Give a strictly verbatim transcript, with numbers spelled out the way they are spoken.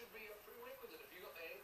be a prerequisite. If you got the A